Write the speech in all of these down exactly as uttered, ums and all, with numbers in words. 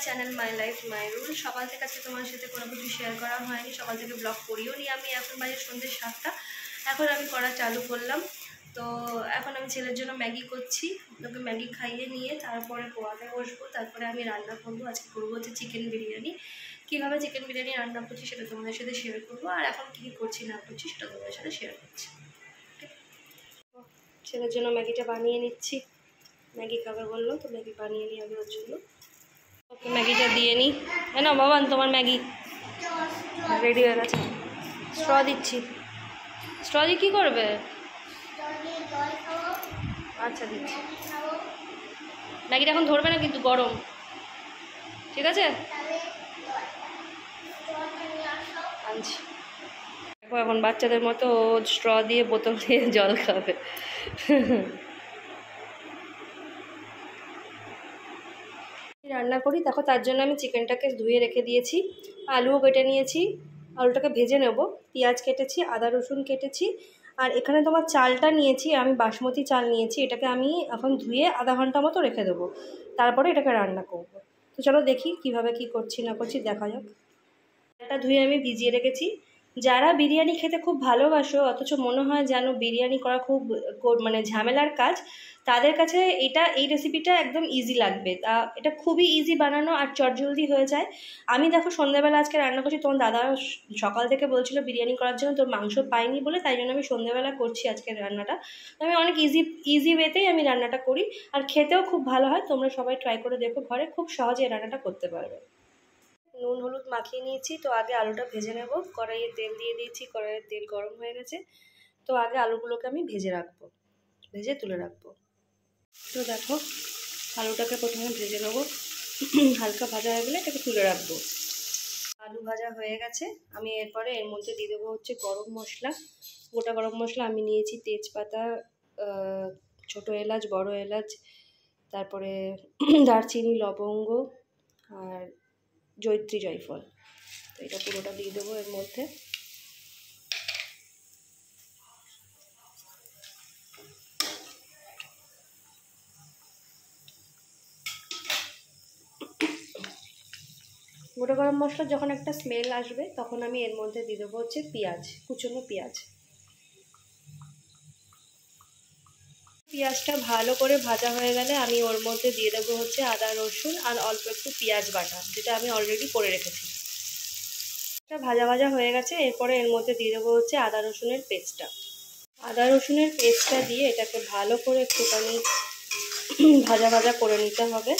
Channel my life my rule. সকাল থেকে আজকে তোমার সাথে কোনো কিছু শেয়ার করা হয়নি, সকাল থেকে ব্লগ করিও নি আমি। এখন বাজে সন্ধ্যে সাতটা, এখন আমি করা চালু করলাম। তো এখন আমি ছেলের জন্য ম্যাগি করছি, ওকে ম্যাগি খাইয়ে নিয়ে তারপরে পোয়াতে বসবো, তারপরে আমি রান্না করবো। আজকে করবো হচ্ছে চিকেন বিরিয়ানি। কীভাবে চিকেন বিরিয়ানি রান্না করছি সেটা তোমাদের সাথে শেয়ার করবো, আর এখন কী কী করছি না করছি সেটা তোমাদের সাথে শেয়ার করছি। ছেলের জন্য ম্যাগিটা বানিয়ে নিচ্ছি, ম্যাগি খাবে বললো তো ম্যাগি বানিয়ে নিই আমি ওর জন্য। ওকে ম্যাগিটা দিয়ে নিই। হ্যাঁ না বাবান, তোমার ম্যাগি রেডি হয়ে গেছে। স্ট্র দিচ্ছি। স্ট্র দিয়ে কী করবে? আচ্ছা দিচ্ছি। ম্যাগিটা এখন ধরবে না কিন্তু, গরম, ঠিক আছে? আনছি। দেখো এখন বাচ্চাদের মতো স্ট্র দিয়ে বোতল দিয়ে জল খাবে। রান্না করি দেখো, তার জন্য আমি চিকেনটাকে ধুয়ে রেখে দিয়েছি, আলুও কেটে নিয়েছি, আলুটাকে ভেজে নেব। পেঁয়াজ কেটেছি, আদা রসুন কেটেছি, আর এখানে তোমার চালটা নিয়েছি আমি, বাসমতি চাল নিয়েছি। এটাকে আমি এখন ধুয়ে আধা ঘন্টা মতো রেখে দেবো, তারপরে এটাকে রান্না করব। তো চলো দেখি কিভাবে কি করছি না করছি, দেখা যাক। চালটা ধুয়ে আমি ভিজিয়ে রেখেছি। যারা বিরিয়ানি খেতে খুব ভালোবাসো অথচ মনে হয় যেন বিরিয়ানি করা খুব মানে ঝামেলার কাজ, তাদের কাছে এটা এই রেসিপিটা একদম ইজি লাগবে। তা এটা খুবই ইজি বানানো আর চটজলদি হয়ে যায়। আমি দেখো সন্ধ্যাবেলা আজকে রান্না করছি, তোমার দাদা সকাল থেকে বলছিল বিরিয়ানি করার জন্য, তোর মাংস পাইনি বলে, তাই জন্য আমি সন্ধ্যাবেলা করছি আজকের রান্নাটা। আমি অনেক ইজি ইজি ওয়েতেই আমি রান্নাটা করি, আর খেতেও খুব ভালো হয়। তোমরা সবাই ট্রাই করে দেখো, ঘরে খুব সহজে রান্নাটা করতে পারবে। নুন হলুদ মাখিয়ে নিয়েছি, তো আগে আলুটা ভেজে নেব। কড়াইয়ে তেল দিয়ে দিয়েছি, কড়াইয়ের তেল গরম হয়ে গেছে, তো আগে আলুগুলোকে আমি ভেজে রাখবো, ভেজে তুলে রাখবো। তো দেখো আলুটাকে প্রথমে ভেজে নেব, হালকা ভাজা হয়ে গেলে এটাকে তুলে রাখবো। আলু ভাজা হয়ে গেছে, আমি এরপরে এর মধ্যে দিয়ে দেবো হচ্ছে গরম মশলা। গোটা গরম মশলা আমি নিয়েছি, তেজপাতা, ছোটো এলাচ, বড় এলাচ, তারপরে দারচিনি, লবঙ্গ আর জয়িত্রী জয়ফল। তো এটা পুরোটা দিয়ে দেবো এর মধ্যে। গোটা গরম মশলা যখন একটা স্মেল আসবে তখন আমি এর মধ্যে দিয়ে দেবো হচ্ছে পেঁয়াজ, কুচনো পেঁয়াজ। পেঁয়াজটা ভালো করে ভাজা হয়ে গেলে আমি ওর মধ্যে দিয়ে দেবো হচ্ছে আদা রসুন আর অল্প একটু পেঁয়াজ বাটা, যেটা আমি অলরেডি করে রেখেছি। এটা ভাজা ভাজা হয়ে গেছে, এরপরে এর মধ্যে দিয়ে দেবো হচ্ছে আদা রসুনের পেস্টটা। আদা রসুনের পেস্টটা দিয়ে এটাকে ভালো করে একটুখানি ভাজা ভাজা করে নিতে হবে।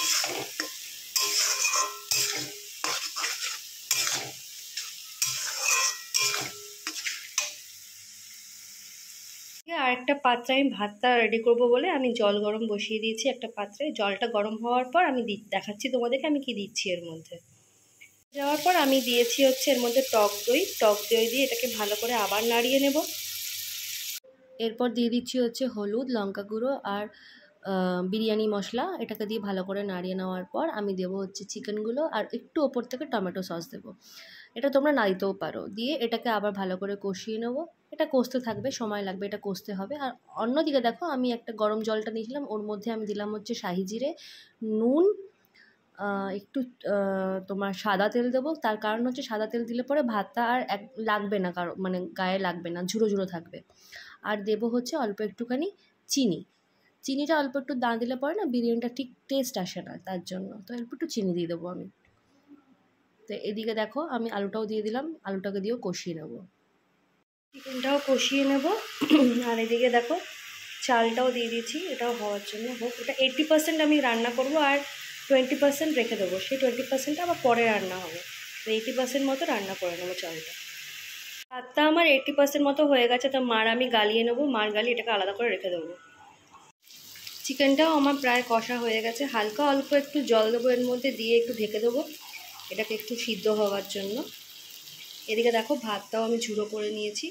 আরেকটা পাত্রে আমি ভাতটা রেডি করবো বলে আমি জল গরম বসিয়ে দিয়েছি একটা পাত্রে। জলটা গরম হওয়ার পর আমি দেখাচ্ছি তোমাদেরকে আমি কি দিচ্ছি এর মধ্যে। যাওয়ার পর আমি দিয়েছি হচ্ছে এর মধ্যে টক দই। টক দই দিয়ে এটাকে ভালো করে আবার নাড়িয়ে নেব। এরপর দিয়ে দিচ্ছি হচ্ছে হলুদ, লঙ্কা গুঁড়ো আর বিরিয়ানি মশলা। এটাকে দিয়ে ভালো করে নাড়িয়ে নেওয়ার পর আমি দেবো হচ্ছে চিকেনগুলো, আর একটু ওপর থেকে টমেটো সস দেবো। এটা তোমরা না দিতেও পারো। দিয়ে এটাকে আবার ভালো করে কষিয়ে নেবো। এটা কষতে থাকবে, সময় লাগবে, এটা কষতে হবে। আর অন্যদিকে দেখো আমি একটা গরম জলটা নিয়েছিলাম, ওর মধ্যে আমি দিলাম হচ্ছে শাহি জিরে, নুন, একটু তোমার সাদা তেল দেবো। তার কারণ হচ্ছে সাদা তেল দিলে পরে ভাতটা আর এক লাগবে না, কারণ মানে গায়ে লাগবে না, ঝুড়ো ঝুড়ো থাকবে। আর দেবো হচ্ছে অল্প একটুখানি চিনি। চিনিটা অল্প একটু না দিলে পরে না বিরিয়ানিটা ঠিক টেস্ট আসে না, তার জন্য তো অল্প একটু চিনি দিয়ে দেবো আমি। তো এদিকে দেখো আমি আলুটাও দিয়ে দিলাম, আলুটাকে দিয়েও কষিয়ে নেবো, চিকেনটাও কষিয়ে নেব। আর এদিকে দেখো চালটাও দিয়ে দিয়েছি, এটাও হওয়ার জন্য হোক। এটা এইট্টি পার্সেন্ট আমি রান্না করবো, আর টোয়েন্টি পার্সেন্ট রেখে দেবো। সেই টোয়েন্টি পার্সেন্টটা আবার পরে রান্না হবে। তো এইট্টি পার্সেন্ট মতো রান্না করে নেবো চালটা। ভাতটা আমার এইট্টি পার্সেন্ট মতো হয়ে গেছে, তো মার আমি গালিয়ে নেবো, মার গালিয়ে এটাকে আলাদা করে রেখে দেবো। চিকেনটাও আমার প্রায় কষা হয়ে গেছে, হালকা অল্প একটু জল দেবো এর মধ্যে, দিয়ে একটু ঢেকে দেবো এটাকে একটু সিদ্ধ হওয়ার জন্য। এদিকে দেখো ভাতটাও আমি ঝুড়ো করে নিয়েছি,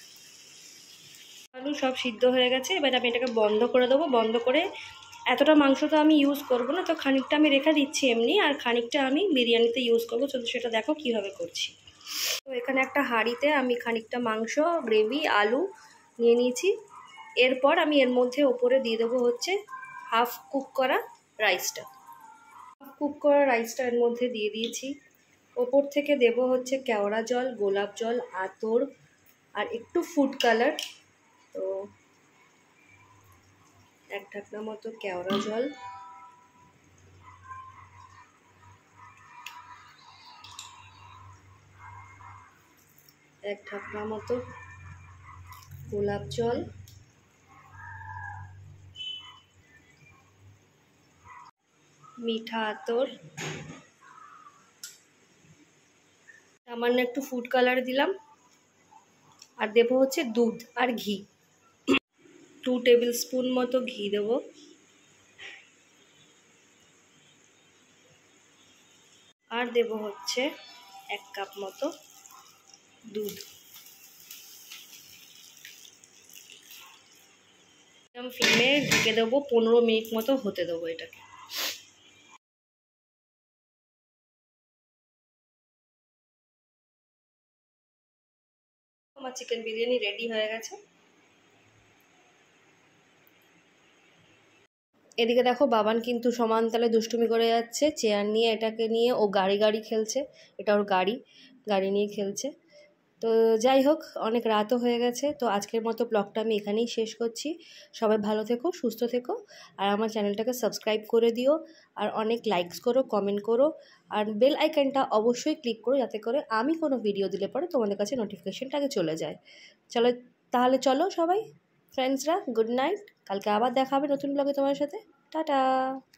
আলু সব সিদ্ধ হয়ে গেছে। এবার আমি এটাকে বন্ধ করে দেবো। বন্ধ করে এতটা মাংস তো আমি ইউজ করবো না, তো খানিকটা আমি রেখে দিচ্ছি এমনি, আর খানিকটা আমি বিরিয়ানিতে ইউজ করবো। তো সেটা দেখো কীভাবে করছি। তো এখানে একটা হাঁড়িতে আমি খানিকটা মাংস, গ্রেভি, আলু নিয়ে নিয়েছি। এরপর আমি এর মধ্যে ওপরে দিয়ে দেবো হচ্ছে হাফ কুক করা রাইসটা। হাফ কুক করা রাইসটা এর মধ্যে দিয়ে দিয়েছি। ওপর থেকে দেব হচ্ছে কেওড়া জল, গোলাপ জল, আতর আর একটু ফুড কালার। তো এক ঢাকনা মতো কেওড়া জল, এক ঢাকনা মতো গোলাপ জল, মিঠা আতর, সামান্য একটু ফুড কালার দিলাম, আর দেবো হচ্ছে দুধ আর ঘি। টু টেবিল স্পুন মতো ঘি দেবো, আর দেবো হচ্ছে এক কাপ মতো দুধ। ফ্লেমে ঢেকে দেবো, পনেরো মিনিট মতো হতে দেবো এটাকে। আমার চিকেন বিরিয়ানি রেডি হয়ে গেছে। এদিকে দেখো বাবান কিন্তু সমান তালে দুষ্টুমি করে যাচ্ছে, চেয়ার নিয়ে এটাকে নিয়ে ও গাড়ি গাড়ি খেলছে, এটা ওর গাড়ি, গাড়ি নিয়ে খেলছে। তো যাই হোক, অনেক রাতও হয়ে গেছে, তো আজকের মতো ব্লগটা আমি এখানেই শেষ করছি। সবাই ভালো থেকো, সুস্থ থেকো, আর আমার চ্যানেলটাকে সাবস্ক্রাইব করে দিও, আর অনেক লাইকস করো, কমেন্ট করো, আর বেল আইকনটা অবশ্যই ক্লিক করো, যাতে করে আমি কোনো ভিডিও দিলে পরে তোমাদের কাছে নোটিফিকেশনটাকে চলে যায়। চলো তাহলে, চলো সবাই ফ্রেন্ডসরা, গুড নাইট। কালকে আবার দেখা হবে নতুন ব্লগে তোমার সাথে। টাটা।